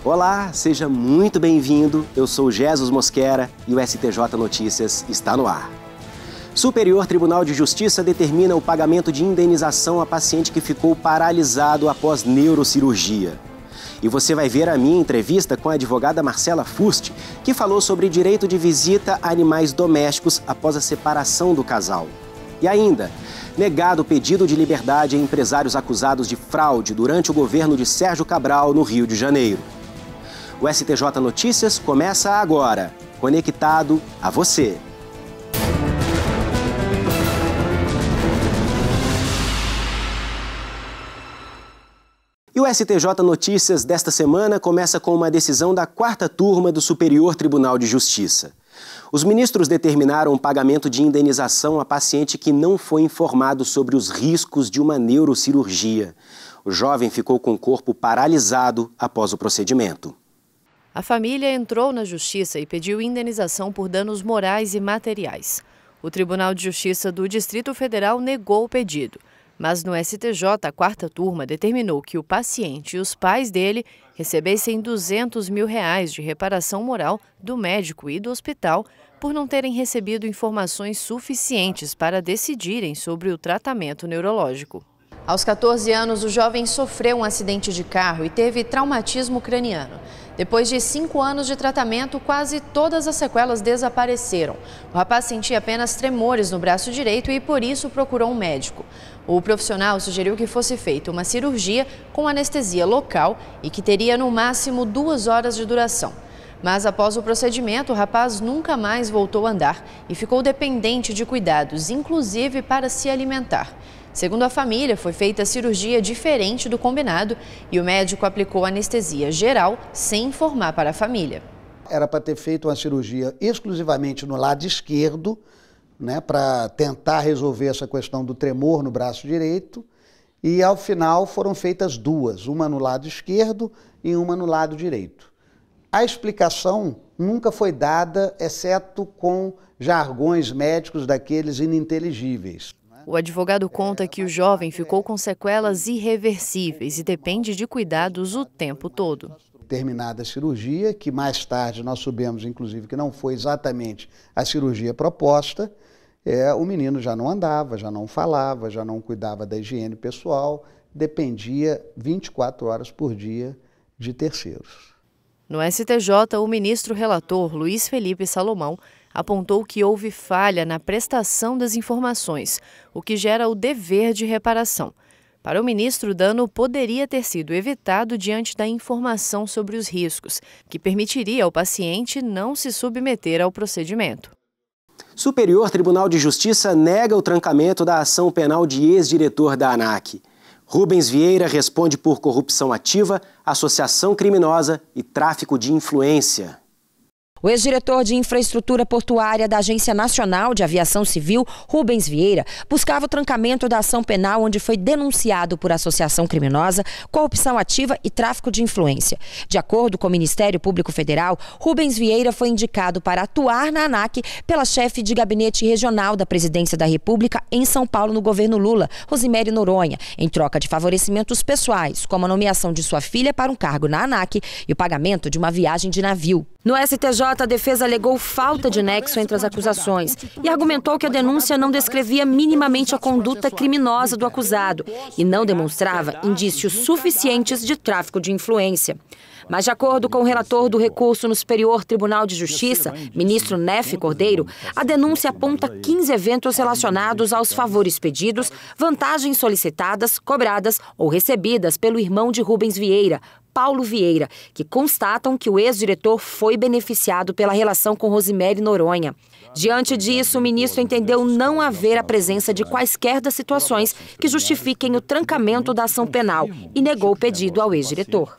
Olá, seja muito bem-vindo. Eu sou Jesus Mosquera e o STJ Notícias está no ar. Superior Tribunal de Justiça determina o pagamento de indenização a paciente que ficou paralisado após neurocirurgia. E você vai ver a minha entrevista com a advogada Marcela Fusti, que falou sobre direito de visita a animais domésticos após a separação do casal. E ainda, negado o pedido de liberdade a empresários acusados de fraude durante o governo de Sérgio Cabral, no Rio de Janeiro. O STJ Notícias começa agora, conectado a você. E o STJ Notícias desta semana começa com uma decisão da 4ª turma do Superior Tribunal de Justiça. Os ministros determinaram o pagamento de indenização a paciente que não foi informado sobre os riscos de uma neurocirurgia. O jovem ficou com o corpo paralisado após o procedimento. A família entrou na Justiça e pediu indenização por danos morais e materiais. O Tribunal de Justiça do Distrito Federal negou o pedido. Mas no STJ, a 4ª turma determinou que o paciente e os pais dele recebessem R$200 mil de reparação moral do médico e do hospital por não terem recebido informações suficientes para decidirem sobre o tratamento neurológico. Aos 14 anos, o jovem sofreu um acidente de carro e teve traumatismo craniano. Depois de 5 anos de tratamento, quase todas as sequelas desapareceram. O rapaz sentia apenas tremores no braço direito e, por isso, procurou um médico. O profissional sugeriu que fosse feita uma cirurgia com anestesia local e que teria no máximo 2 horas de duração. Mas após o procedimento, o rapaz nunca mais voltou a andar e ficou dependente de cuidados, inclusive para se alimentar. Segundo a família, foi feita a cirurgia diferente do combinado e o médico aplicou anestesia geral sem informar para a família. Era para ter feito uma cirurgia exclusivamente no lado esquerdo, para tentar resolver essa questão do tremor no braço direito, e ao final foram feitas 2, uma no lado esquerdo e uma no lado direito. A explicação nunca foi dada, exceto com jargões médicos daqueles ininteligíveis. O advogado conta que o jovem ficou com sequelas irreversíveis e depende de cuidados o tempo todo. Terminada a cirurgia, que mais tarde nós soubemos, inclusive, que não foi exatamente a cirurgia proposta, o menino já não andava, já não falava, já não cuidava da higiene pessoal, dependia 24 horas por dia de terceiros. No STJ, o ministro relator Luiz Felipe Salomão apontou que houve falha na prestação das informações, o que gera o dever de reparação. Para o ministro, o dano poderia ter sido evitado diante da informação sobre os riscos, que permitiria ao paciente não se submeter ao procedimento. Superior Tribunal de Justiça nega o trancamento da ação penal de ex-diretor da ANAC. Rubens Vieira responde por corrupção ativa, associação criminosa e tráfico de influência. O ex-diretor de infraestrutura portuária da Agência Nacional de Aviação Civil, Rubens Vieira, buscava o trancamento da ação penal onde foi denunciado por associação criminosa, corrupção ativa e tráfico de influência. De acordo com o Ministério Público Federal, Rubens Vieira foi indicado para atuar na ANAC pela chefe de gabinete regional da Presidência da República em São Paulo no governo Lula, Rosimério Noronha, em troca de favorecimentos pessoais, como a nomeação de sua filha para um cargo na ANAC e o pagamento de uma viagem de navio. No STJ, a defesa alegou falta de nexo entre as acusações e argumentou que a denúncia não descrevia minimamente a conduta criminosa do acusado e não demonstrava indícios suficientes de tráfico de influência. Mas, de acordo com o relator do recurso no Superior Tribunal de Justiça, ministro Nefe Cordeiro, a denúncia aponta 15 eventos relacionados aos favores pedidos, vantagens solicitadas, cobradas ou recebidas pelo irmão de Rubens Vieira, Paulo Vieira, que constatam que o ex-diretor foi beneficiado pela relação com Rosimério Noronha. Diante disso, o ministro entendeu não haver a presença de quaisquer das situações que justifiquem o trancamento da ação penal e negou o pedido ao ex-diretor.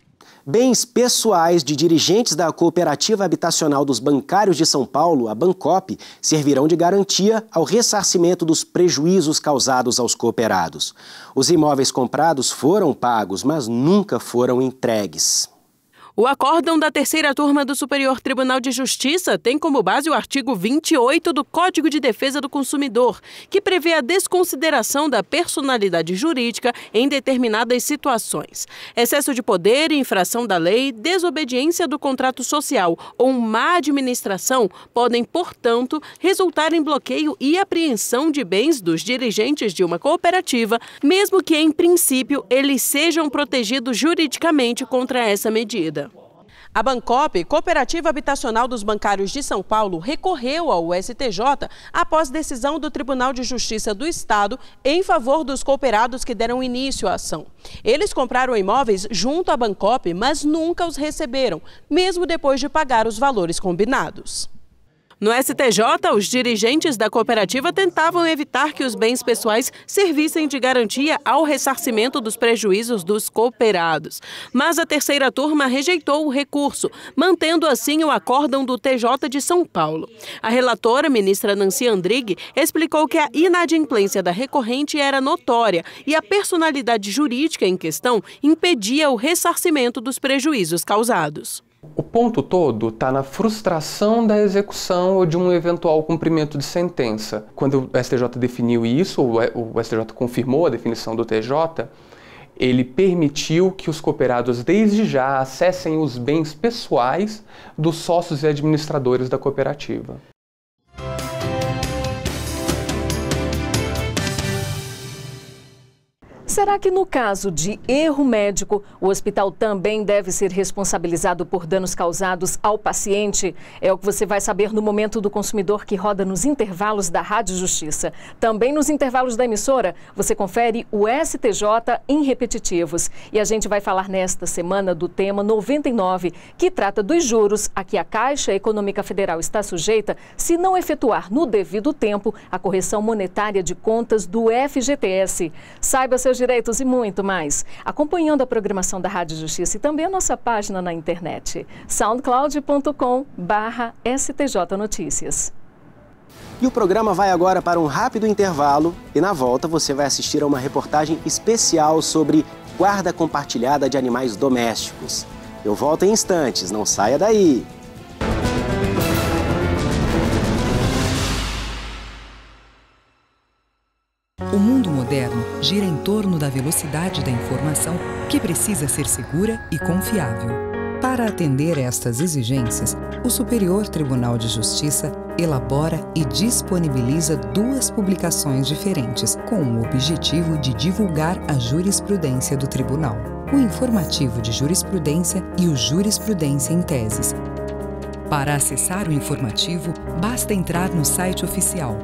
Bens pessoais de dirigentes da Cooperativa Habitacional dos Bancários de São Paulo, a Bancop, servirão de garantia ao ressarcimento dos prejuízos causados aos cooperados. Os imóveis comprados foram pagos, mas nunca foram entregues. O acórdão da terceira turma do Superior Tribunal de Justiça tem como base o artigo 28 do Código de Defesa do Consumidor, que prevê a desconsideração da personalidade jurídica em determinadas situações. Excesso de poder, infração da lei, desobediência do contrato social ou má administração podem, portanto, resultar em bloqueio e apreensão de bens dos dirigentes de uma cooperativa, mesmo que, em princípio, eles sejam protegidos juridicamente contra essa medida. A Bancop, Cooperativa Habitacional dos Bancários de São Paulo, recorreu ao STJ após decisão do Tribunal de Justiça do Estado em favor dos cooperados que deram início à ação. Eles compraram imóveis junto à Bancop, mas nunca os receberam, mesmo depois de pagar os valores combinados. No STJ, os dirigentes da cooperativa tentavam evitar que os bens pessoais servissem de garantia ao ressarcimento dos prejuízos dos cooperados. Mas a terceira turma rejeitou o recurso, mantendo assim o acórdão do TJ de São Paulo. A relatora, ministra Nancy Andrighi, explicou que a inadimplência da recorrente era notória e a personalidade jurídica em questão impedia o ressarcimento dos prejuízos causados. O ponto todo está na frustração da execução ou de um eventual cumprimento de sentença. Quando o STJ definiu isso, o STJ confirmou a definição do TJ, ele permitiu que os cooperados desde já acessem os bens pessoais dos sócios e administradores da cooperativa. Será que no caso de erro médico, o hospital também deve ser responsabilizado por danos causados ao paciente? É o que você vai saber no Momento do Consumidor, que roda nos intervalos da Rádio Justiça. Também nos intervalos da emissora, você confere o STJ em repetitivos. E a gente vai falar nesta semana do tema 99, que trata dos juros a que a Caixa Econômica Federal está sujeita se não efetuar no devido tempo a correção monetária de contas do FGTS. Saiba seus direitos e muito mais, acompanhando a programação da Rádio Justiça e também a nossa página na internet, soundcloud.com/STJ Notícias. E o programa vai agora para um rápido intervalo e na volta você vai assistir a uma reportagem especial sobre guarda compartilhada de animais domésticos. Eu volto em instantes, não saia daí! O mundo moderno gira em torno da velocidade da informação, que precisa ser segura e confiável. Para atender estas exigências, o Superior Tribunal de Justiça elabora e disponibiliza duas publicações diferentes, com o objetivo de divulgar a jurisprudência do Tribunal: o Informativo de Jurisprudência e o Jurisprudência em Teses. Para acessar o informativo, basta entrar no site oficial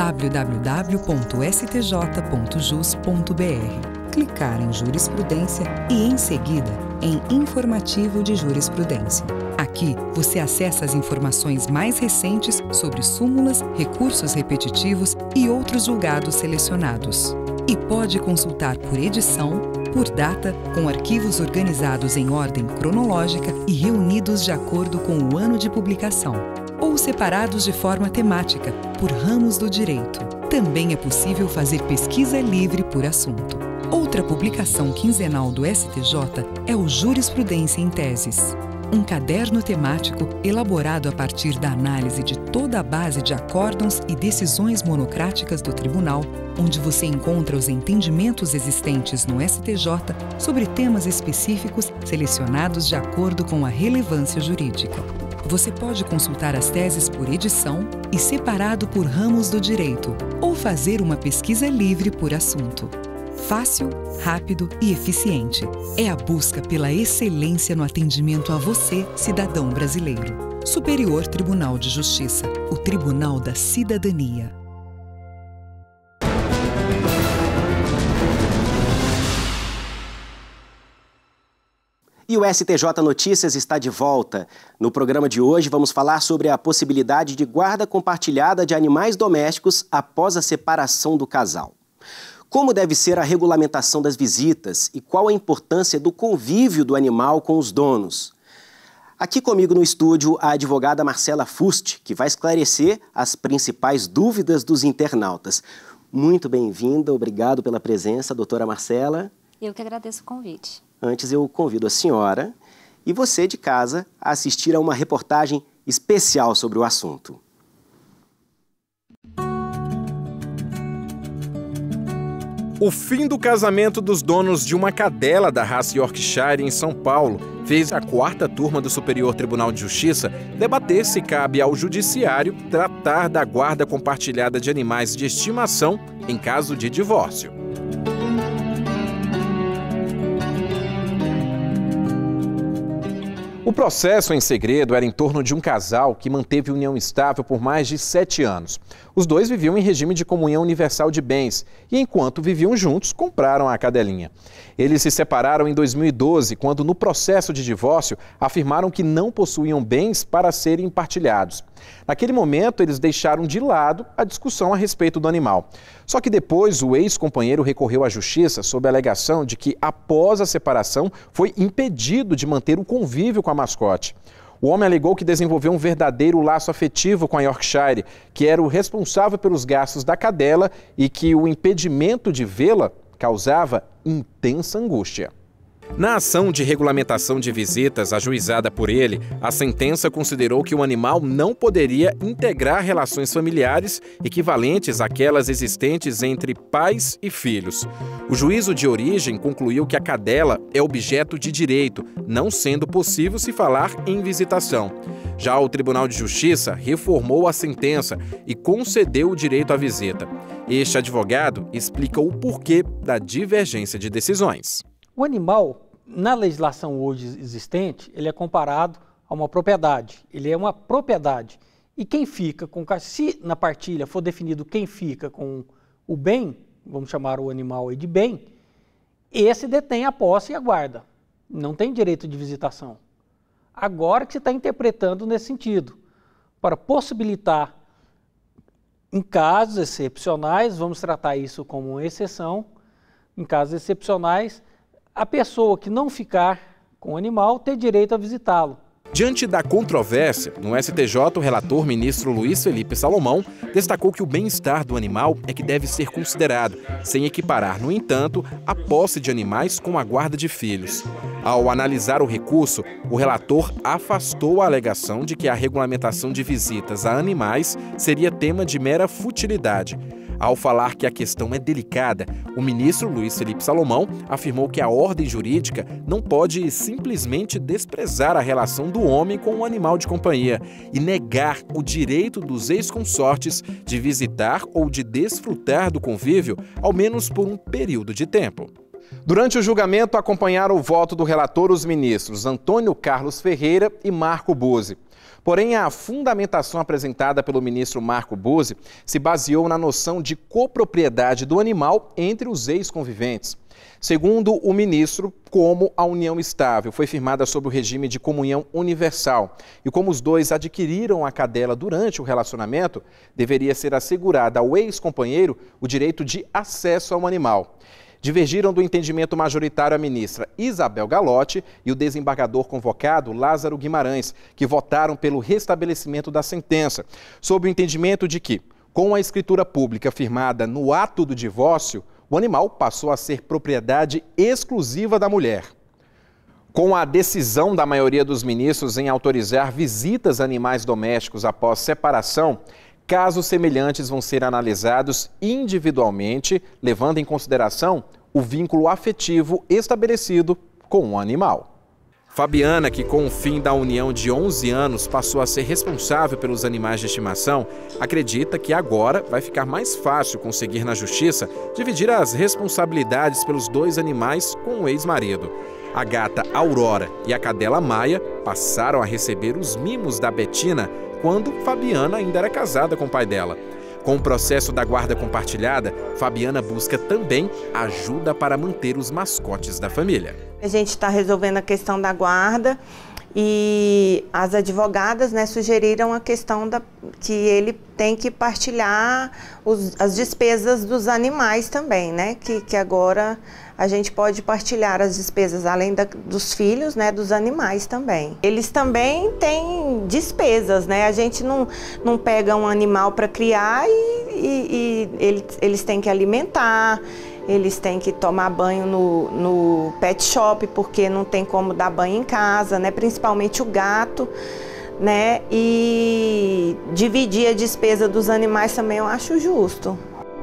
www.stj.jus.br, clicar em Jurisprudência e, em seguida, em Informativo de Jurisprudência. Aqui, você acessa as informações mais recentes sobre súmulas, recursos repetitivos e outros julgados selecionados. E pode consultar por edição, por data, com arquivos organizados em ordem cronológica e reunidos de acordo com o ano de publicação, ou separados de forma temática, por ramos do direito. Também é possível fazer pesquisa livre por assunto. Outra publicação quinzenal do STJ é o Jurisprudência em Teses, um caderno temático elaborado a partir da análise de toda a base de acórdãos e decisões monocráticas do Tribunal, onde você encontra os entendimentos existentes no STJ sobre temas específicos selecionados de acordo com a relevância jurídica. Você pode consultar as teses por edição e separado por ramos do direito, ou fazer uma pesquisa livre por assunto. Fácil, rápido e eficiente. É a busca pela excelência no atendimento a você, cidadão brasileiro. Superior Tribunal de Justiça, o Tribunal da Cidadania. E o STJ Notícias está de volta. No programa de hoje vamos falar sobre a possibilidade de guarda compartilhada de animais domésticos após a separação do casal. Como deve ser a regulamentação das visitas e qual a importância do convívio do animal com os donos? Aqui comigo no estúdio a advogada Marcela Fusti, que vai esclarecer as principais dúvidas dos internautas. Muito bem-vinda, obrigado pela presença, doutora Marcela. Eu que agradeço o convite. Antes eu convido a senhora e você de casa a assistir a uma reportagem especial sobre o assunto. O fim do casamento dos donos de uma cadela da raça Yorkshire em São Paulo fez a 4ª turma do Superior Tribunal de Justiça debater se cabe ao Judiciário tratar da guarda compartilhada de animais de estimação em caso de divórcio. O processo em segredo era em torno de um casal que manteve união estável por mais de 7 anos. Os dois viviam em regime de comunhão universal de bens e, enquanto viviam juntos, compraram a cadelinha. Eles se separaram em 2012, quando, no processo de divórcio, afirmaram que não possuíam bens para serem partilhados. Naquele momento, eles deixaram de lado a discussão a respeito do animal. Só que depois, o ex-companheiro recorreu à justiça sob a alegação de que, após a separação, foi impedido de manter o convívio com a mascote. O homem alegou que desenvolveu um verdadeiro laço afetivo com a Yorkshire, que era o responsável pelos gastos da cadela e que o impedimento de vê-la causava intensa angústia. Na ação de regulamentação de visitas ajuizada por ele, a sentença considerou que o animal não poderia integrar relações familiares equivalentes àquelas existentes entre pais e filhos. O juízo de origem concluiu que a cadela é objeto de direito, não sendo possível se falar em visitação. Já o Tribunal de Justiça reformou a sentença e concedeu o direito à visita. Este advogado explica o porquê da divergência de decisões. O animal, na legislação hoje existente, ele é comparado a uma propriedade. Ele é uma propriedade. E quem fica com... Se na partilha for definido quem fica com o bem, vamos chamar o animal aí de bem, esse detém a posse e a guarda. Não tem direito de visitação. Agora que você está interpretando nesse sentido, para possibilitar, em casos excepcionais, vamos tratar isso como uma exceção, em casos excepcionais, a pessoa que não ficar com o animal ter direito a visitá-lo. Diante da controvérsia, no STJ, o relator ministro Luiz Felipe Salomão destacou que o bem-estar do animal é que deve ser considerado, sem equiparar, no entanto, a posse de animais com a guarda de filhos. Ao analisar o recurso, o relator afastou a alegação de que a regulamentação de visitas a animais seria tema de mera futilidade. Ao falar que a questão é delicada, o ministro Luiz Felipe Salomão afirmou que a ordem jurídica não pode simplesmente desprezar a relação do homem com o animal de companhia e negar o direito dos ex-consortes de visitar ou de desfrutar do convívio, ao menos por um período de tempo. Durante o julgamento, acompanharam o voto do relator os ministros Antônio Carlos Ferreira e Marco Buzzi. Porém, a fundamentação apresentada pelo ministro Marco Buzzi se baseou na noção de copropriedade do animal entre os ex-conviventes. Segundo o ministro, como a união estável foi firmada sob o regime de comunhão universal e como os dois adquiriram a cadela durante o relacionamento, deveria ser assegurada ao ex-companheiro o direito de acesso ao animal. Divergiram do entendimento majoritário a ministra Isabel Galotti e o desembargador convocado Lázaro Guimarães, que votaram pelo restabelecimento da sentença, sob o entendimento de que, com a escritura pública firmada no ato do divórcio, o animal passou a ser propriedade exclusiva da mulher. Com a decisão da maioria dos ministros em autorizar visitas a animais domésticos após separação, casos semelhantes vão ser analisados individualmente, levando em consideração o vínculo afetivo estabelecido com o animal. Fabiana, que com o fim da união de 11 anos passou a ser responsável pelos animais de estimação, acredita que agora vai ficar mais fácil conseguir na justiça dividir as responsabilidades pelos dois animais com o ex-marido. A gata Aurora e a cadela Maia passaram a receber os mimos da Betina quando Fabiana ainda era casada com o pai dela. Com o processo da guarda compartilhada, Fabiana busca também ajuda para manter os mascotes da família. A gente está resolvendo a questão da guarda e as advogadas, sugeriram a questão que ele tem que partilhar as despesas dos animais também, que agora a gente pode partilhar as despesas, além dos filhos, dos animais também. Eles também têm despesas, a gente não pega um animal para criar e eles têm que alimentar, eles têm que tomar banho no pet shop, porque não tem como dar banho em casa, né? Principalmente o gato, né? E dividir a despesa dos animais também eu acho justo.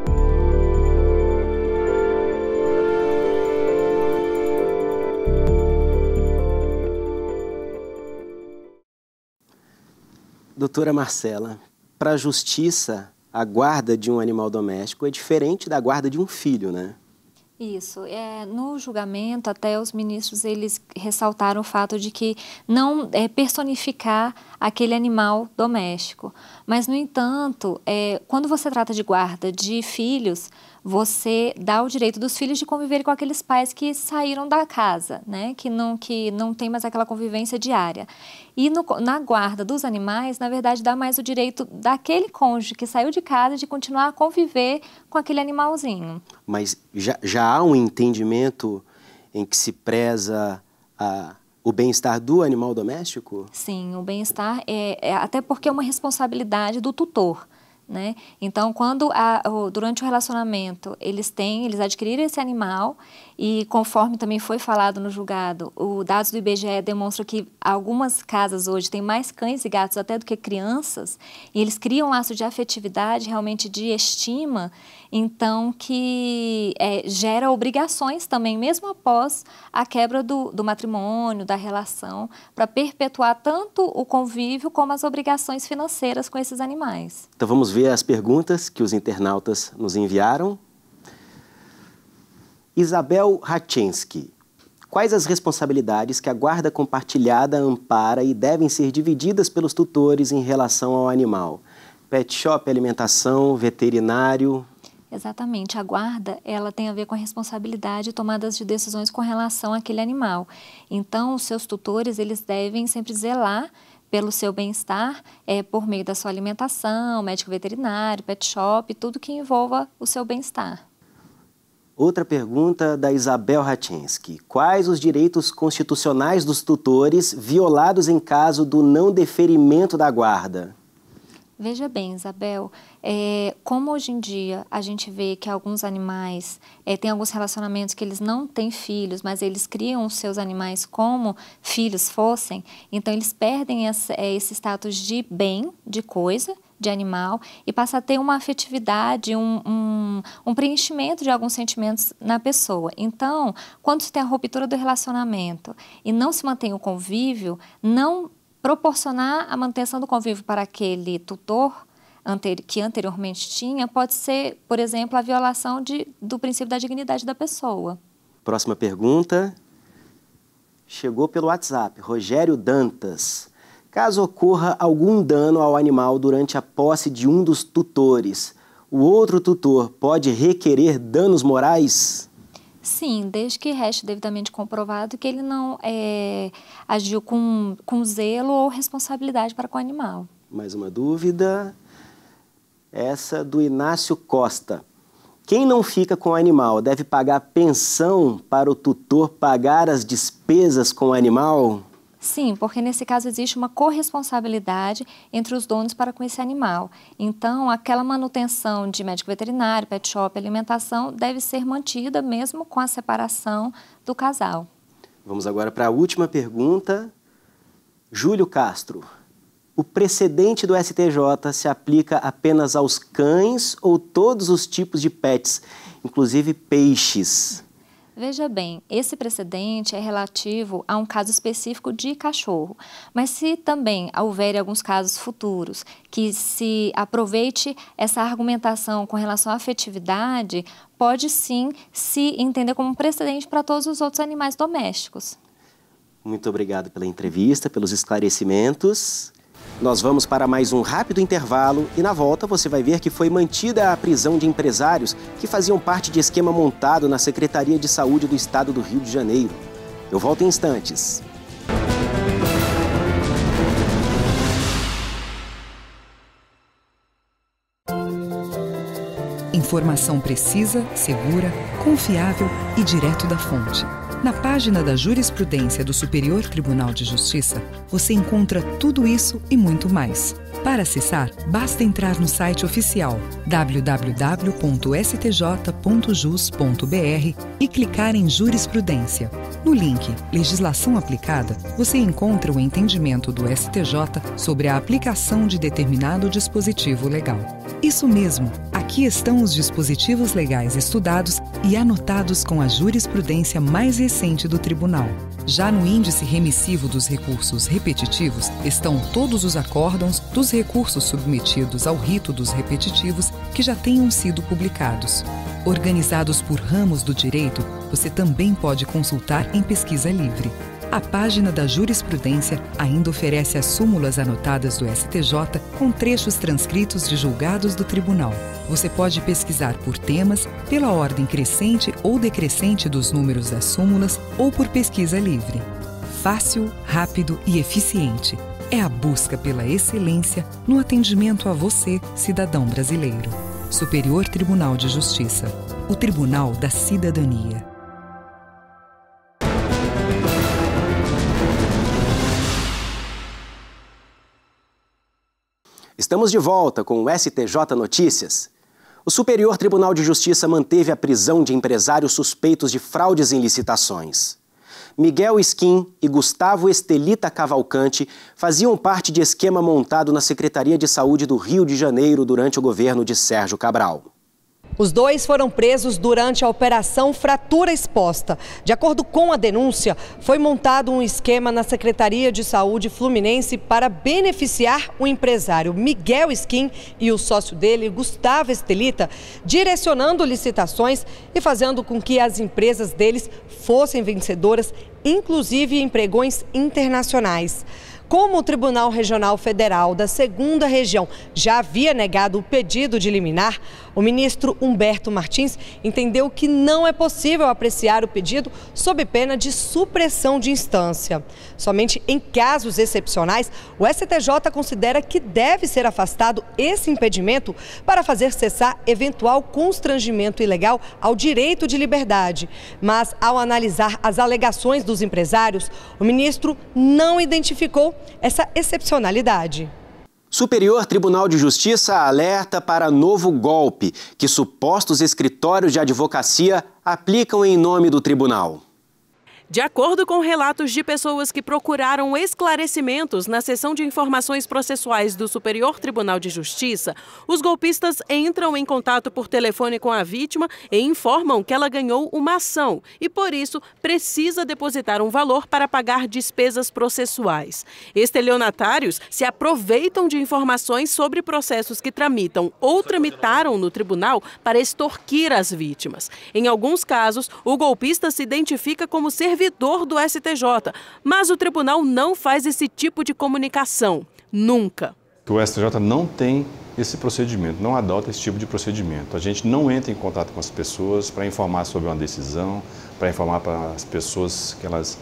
Doutora Marcela, para a justiça, a guarda de um animal doméstico é diferente da guarda de um filho, né? Isso. No julgamento, até os ministros eles ressaltaram o fato de que não personificar aquele animal doméstico. Mas, no entanto, quando você trata de guarda de filhos, você dá o direito dos filhos de conviver com aqueles pais que saíram da casa, né? Que não tem mais aquela convivência diária. E na guarda dos animais, na verdade, dá mais o direito daquele cônjuge que saiu de casa de continuar a conviver com aquele animalzinho. Mas já há um entendimento em que se preza o bem-estar do animal doméstico? Sim, o bem-estar até porque é uma responsabilidade do tutor. Né? Então, durante o relacionamento, eles adquiriram esse animal e, conforme também foi falado no julgado, os dados do IBGE demonstram que algumas casas hoje têm mais cães e gatos até do que crianças, e eles criam um laço de afetividade, realmente de estima, então que gera obrigações também, mesmo após a quebra do matrimônio, da relação, para perpetuar tanto o convívio como as obrigações financeiras com esses animais. Então vamos ver as perguntas que os internautas nos enviaram. Isabel Rachensky. Quais as responsabilidades que a guarda compartilhada ampara e devem ser divididas pelos tutores em relação ao animal? Pet shop, alimentação, veterinário... Exatamente. A guarda, ela tem a ver com a responsabilidade e tomadas de decisões com relação àquele animal. Então, os seus tutores, eles devem sempre zelar pelo seu bem-estar, por meio da sua alimentação, médico veterinário, pet shop, tudo que envolva o seu bem-estar. Outra pergunta da Isabel Rachensky. Quais os direitos constitucionais dos tutores violados em caso do não deferimento da guarda? Veja bem, Isabel, como hoje em dia a gente vê que alguns animais têm alguns relacionamentos que eles não têm filhos, mas eles criam os seus animais como filhos fossem, então eles perdem esse status de bem, de coisa, de animal, e passa a ter uma afetividade, um preenchimento de alguns sentimentos na pessoa. Então, quando se tem a ruptura do relacionamento e não se mantém o convívio, não proporcionar a manutenção do convívio para aquele tutor que anteriormente tinha, pode ser, por exemplo, a violação do princípio da dignidade da pessoa. Próxima pergunta. Chegou pelo WhatsApp. Rogério Dantas. Caso ocorra algum dano ao animal durante a posse de um dos tutores, o outro tutor pode requerer danos morais? Sim, desde que reste devidamente comprovado que ele não agiu com zelo ou responsabilidade para com o animal. Mais uma dúvida, essa do Inácio Costa. Quem não fica com o animal deve pagar pensão para o tutor pagar as despesas com o animal? Sim, porque nesse caso existe uma corresponsabilidade entre os donos para com esse animal. Então, aquela manutenção de médico veterinário, pet shop, alimentação, deve ser mantida mesmo com a separação do casal. Vamos agora para a última pergunta. Júlio Castro. O precedente do STJ se aplica apenas aos cães ou todos os tipos de pets, inclusive peixes? Veja bem, esse precedente é relativo a um caso específico de cachorro, mas se também houver alguns casos futuros que se aproveite essa argumentação com relação à afetividade, pode sim se entender como um precedente para todos os outros animais domésticos. Muito obrigado pela entrevista, pelos esclarecimentos. Nós vamos para mais um rápido intervalo e na volta você vai ver que foi mantida a prisão de empresários que faziam parte de esquema montado na Secretaria de Saúde do Estado do Rio de Janeiro. Eu volto em instantes. Informação precisa, segura, confiável e direto da fonte. Na página da Jurisprudência do Superior Tribunal de Justiça, você encontra tudo isso e muito mais. Para acessar, basta entrar no site oficial www.stj.jus.br e clicar em Jurisprudência. No link Legislação Aplicada, você encontra o entendimento do STJ sobre a aplicação de determinado dispositivo legal. Isso mesmo, aqui estão os dispositivos legais estudados e anotados com a jurisprudência mais recente do Tribunal. Já no índice remissivo dos recursos repetitivos estão todos os acórdãos dos recursos submetidos ao rito dos repetitivos que já tenham sido publicados. Organizados por ramos do direito, você também pode consultar em pesquisa livre. A página da jurisprudência ainda oferece as súmulas anotadas do STJ com trechos transcritos de julgados do tribunal. Você pode pesquisar por temas, pela ordem crescente ou decrescente dos números das súmulas ou por pesquisa livre. Fácil, rápido e eficiente. É a busca pela excelência no atendimento a você, cidadão brasileiro. Superior Tribunal de Justiça. O Tribunal da Cidadania. Estamos de volta com o STJ Notícias. O Superior Tribunal de Justiça manteve a prisão de empresários suspeitos de fraudes em licitações. Miguel Skin e Gustavo Estelita Cavalcante faziam parte de esquema montado na Secretaria de Saúde do Rio de Janeiro durante o governo de Sérgio Cabral. Os dois foram presos durante a Operação Fratura Exposta. De acordo com a denúncia, foi montado um esquema na Secretaria de Saúde Fluminense para beneficiar o empresário Miguel Skin e o sócio dele, Gustavo Estelita, direcionando licitações e fazendo com que as empresas deles fossem vencedoras, inclusive em pregões internacionais. Como o Tribunal Regional Federal da 2ª Região já havia negado o pedido de liminar, o ministro Humberto Martins entendeu que não é possível apreciar o pedido sob pena de supressão de instância. Somente em casos excepcionais, o STJ considera que deve ser afastado esse impedimento para fazer cessar eventual constrangimento ilegal ao direito de liberdade. Mas, ao analisar as alegações dos empresários, o ministro não identificou essa excepcionalidade. Superior Tribunal de Justiça alerta para novo golpe que supostos escritórios de advocacia aplicam em nome do tribunal. De acordo com relatos de pessoas que procuraram esclarecimentos na seção de informações processuais do Superior Tribunal de Justiça, os golpistas entram em contato por telefone com a vítima e informam que ela ganhou uma ação e, por isso, precisa depositar um valor para pagar despesas processuais. Estelionatários se aproveitam de informações sobre processos que tramitam ou tramitaram no tribunal para extorquir as vítimas. Em alguns casos, o golpista se identifica como servidor do STJ, mas o tribunal não faz esse tipo de comunicação. Nunca. O STJ não tem esse procedimento, não adota esse tipo de procedimento. A gente não entra em contato com as pessoas para informar sobre uma decisão, para informar para as pessoas que elas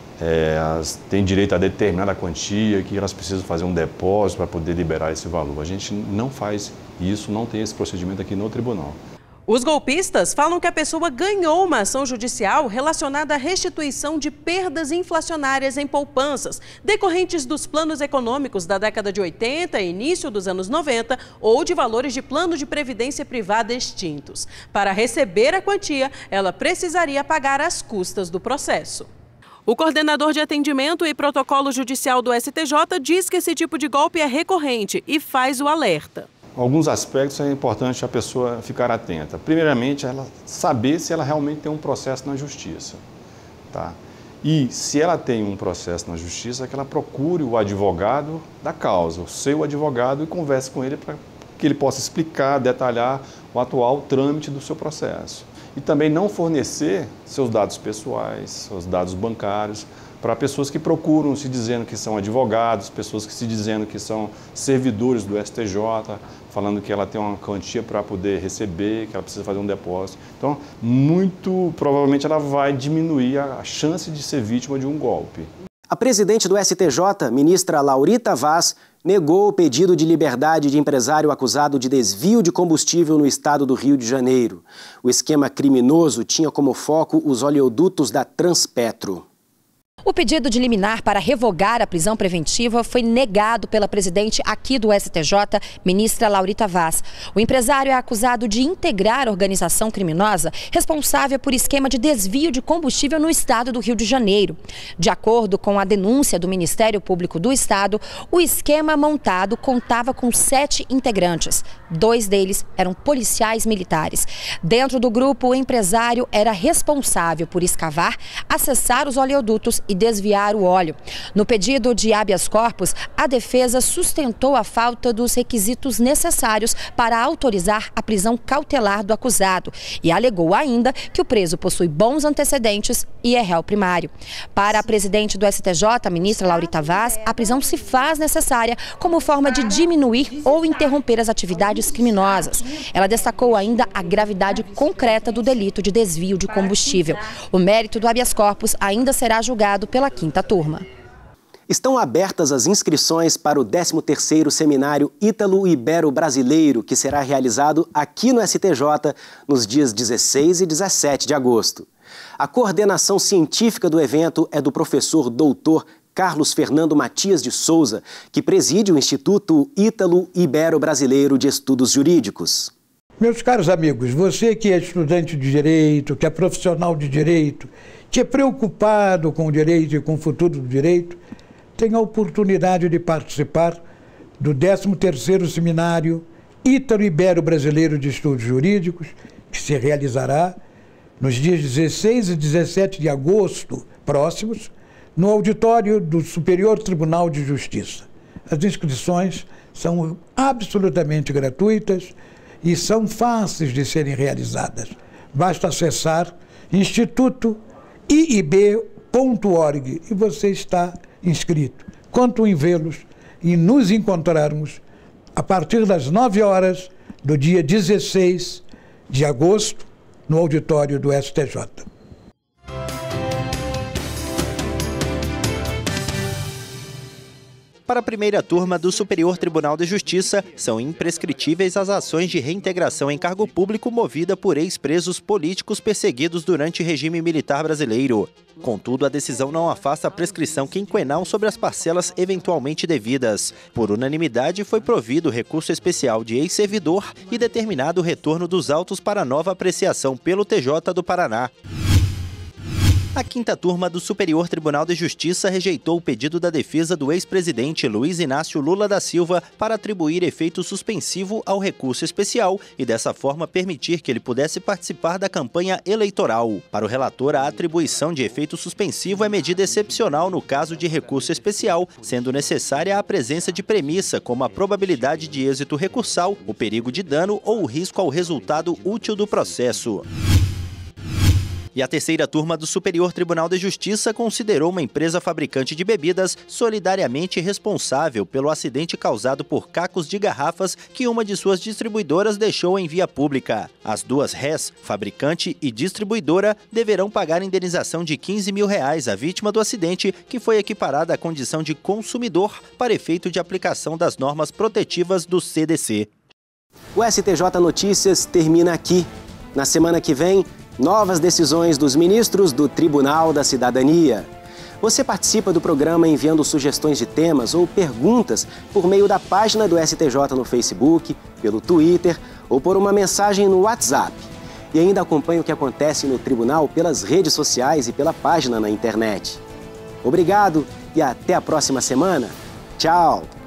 têm direito a determinada quantia, que elas precisam fazer um depósito para poder liberar esse valor. A gente não faz isso, não tem esse procedimento aqui no tribunal. Os golpistas falam que a pessoa ganhou uma ação judicial relacionada à restituição de perdas inflacionárias em poupanças, decorrentes dos planos econômicos da década de 80 e início dos anos 90, ou de valores de plano de previdência privada extintos. Para receber a quantia, ela precisaria pagar as custas do processo. O coordenador de atendimento e protocolo judicial do STJ diz que esse tipo de golpe é recorrente e faz o alerta. Alguns aspectos é importante a pessoa ficar atenta. Primeiramente, ela saber se ela realmente tem um processo na justiça. Tá? E se ela tem um processo na justiça, que ela procure o advogado da causa, o seu advogado, e converse com ele para que ele possa explicar, detalhar o atual trâmite do seu processo. E também não fornecer seus dados pessoais, seus dados bancários, para pessoas que procuram se dizendo que são advogados, pessoas que se dizendo que são servidores do STJ, falando que ela tem uma quantia para poder receber, que ela precisa fazer um depósito. Então, muito provavelmente ela vai diminuir a chance de ser vítima de um golpe. A presidente do STJ, ministra Laurita Vaz, negou o pedido de liberdade de empresário acusado de desvio de combustível no estado do Rio de Janeiro. O esquema criminoso tinha como foco os oleodutos da Transpetro. O pedido de liminar para revogar a prisão preventiva foi negado pela presidente aqui do STJ, ministra Laurita Vaz. O empresário é acusado de integrar a organização criminosa responsável por esquema de desvio de combustível no estado do Rio de Janeiro. De acordo com a denúncia do Ministério Público do Estado, o esquema montado contava com 7 integrantes. 2 deles eram policiais militares. Dentro do grupo, o empresário era responsável por escavar, acessar os oleodutos e desviar o óleo. No pedido de habeas corpus, a defesa sustentou a falta dos requisitos necessários para autorizar a prisão cautelar do acusado e alegou ainda que o preso possui bons antecedentes e é réu primário. Para a presidente do STJ, a ministra Laurita Vaz, a prisão se faz necessária como forma de diminuir ou interromper as atividades criminosas. Ela destacou ainda a gravidade concreta do delito de desvio de combustível. O mérito do habeas corpus ainda será julgado pela 5ª turma. Estão abertas as inscrições para o 13º Seminário Ítalo-Ibero-Brasileiro, que será realizado aqui no STJ nos dias 16 e 17 de agosto. A coordenação científica do evento é do professor doutor Carlos Fernando Matias de Souza, que preside o Instituto Ítalo-Ibero-Brasileiro de Estudos Jurídicos. Meus caros amigos, você que é estudante de direito, que é profissional de direito, que é preocupado com o direito e com o futuro do direito, tem a oportunidade de participar do 13º Seminário Ítalo-Ibero-Brasileiro de Estudos Jurídicos, que se realizará nos dias 16 e 17 de agosto próximos, no auditório do Superior Tribunal de Justiça. As inscrições são absolutamente gratuitas e são fáceis de serem realizadas. Basta acessar institutoiib.org e você está inscrito. Conto em vê-los e nos encontrarmos a partir das 9 horas do dia 16 de agosto no auditório do STJ. Para a primeira turma do Superior Tribunal de Justiça, são imprescritíveis as ações de reintegração em cargo público movida por ex-presos políticos perseguidos durante o regime militar brasileiro. Contudo, a decisão não afasta a prescrição quinquenal sobre as parcelas eventualmente devidas. Por unanimidade, foi provido recurso especial de ex-servidor e determinado o retorno dos autos para nova apreciação pelo TJ do Paraná. A 5ª turma do Superior Tribunal de Justiça rejeitou o pedido da defesa do ex-presidente Luiz Inácio Lula da Silva para atribuir efeito suspensivo ao recurso especial e, dessa forma, permitir que ele pudesse participar da campanha eleitoral. Para o relator, a atribuição de efeito suspensivo é medida excepcional no caso de recurso especial, sendo necessária a presença de premissa, como a probabilidade de êxito recursal, o perigo de dano ou o risco ao resultado útil do processo. E a 3ª turma do Superior Tribunal de Justiça considerou uma empresa fabricante de bebidas solidariamente responsável pelo acidente causado por cacos de garrafas que uma de suas distribuidoras deixou em via pública. As duas réis, fabricante e distribuidora, deverão pagar indenização de R$15 mil à vítima do acidente, que foi equiparada à condição de consumidor para efeito de aplicação das normas protetivas do CDC. O STJ Notícias termina aqui. Na semana que vem, novas decisões dos ministros do Tribunal da Cidadania. Você participa do programa enviando sugestões de temas ou perguntas por meio da página do STJ no Facebook, pelo Twitter ou por uma mensagem no WhatsApp. E ainda acompanha o que acontece no tribunal pelas redes sociais e pela página na internet. Obrigado e até a próxima semana. Tchau!